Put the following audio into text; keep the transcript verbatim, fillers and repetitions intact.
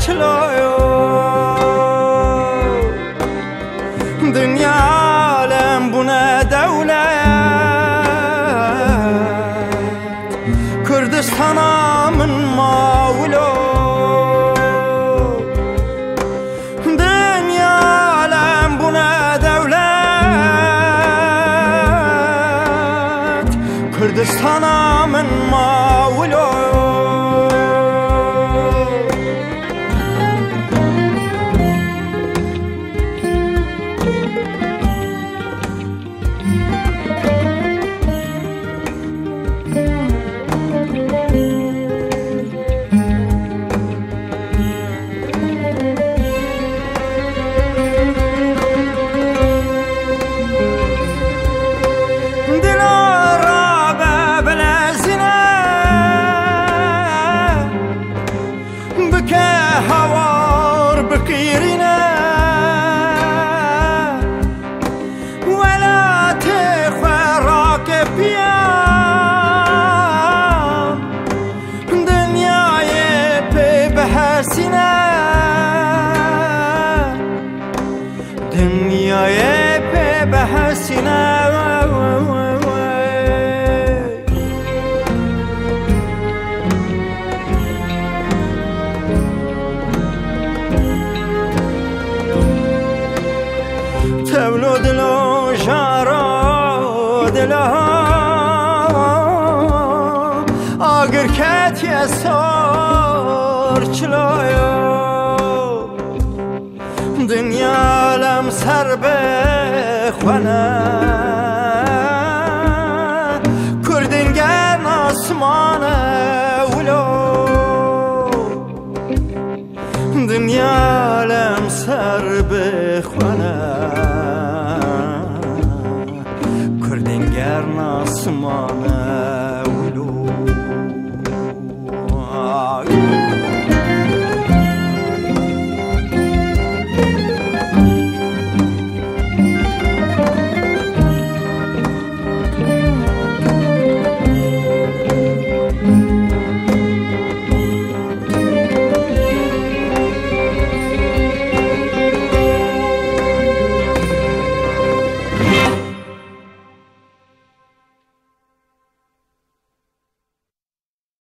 چلایو دنیا عالم بونه دولت کردستانا من ماولو دنیا عالم بونه دولت کردستانا من ماولو هوار بقيرنا ولا تخراك بيان دنياي ببحثنا دنياي ببحثنا تولو دلو جارو دلو آگر کت یسار چلایو دنیا لم سر بخونه کردنگر آسمانه ولو دنیا لم سر بخونه کردنگر آسمانه